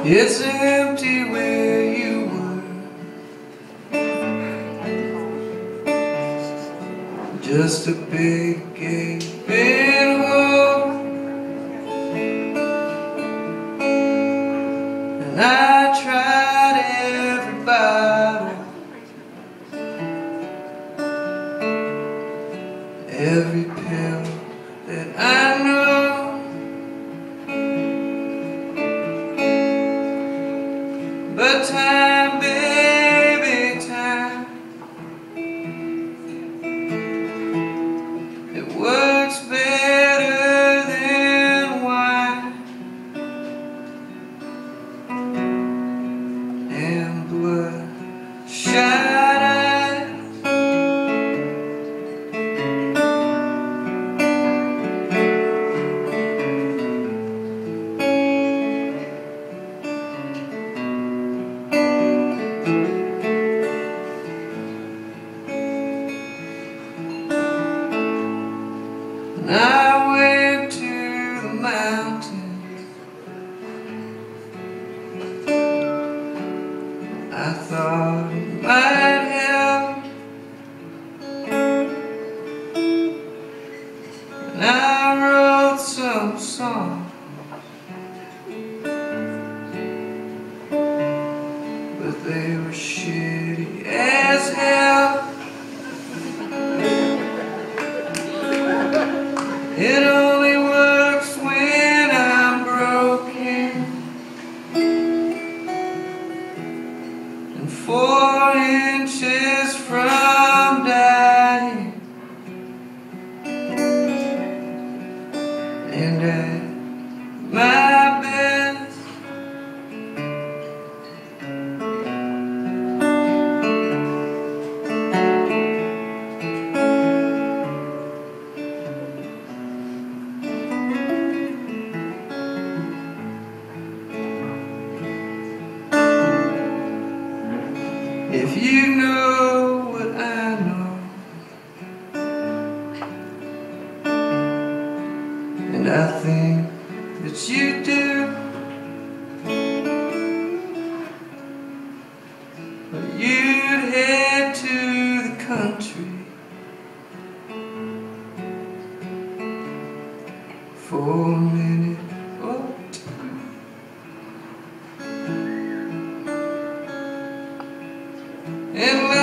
It's empty where you were, just a big gaping hole. And I tried every bottle, every pill that I know. But time, baby, time, it works better than wine and bloodshot eyes. And I went to the mountains. I thought it might help, and I wrote some songs, but they were shitty as hell. It only works when I'm broken and 4 inches from dying, and at my best if you know what I know, and I think that you do, but you'd head to the country for a minute or two. And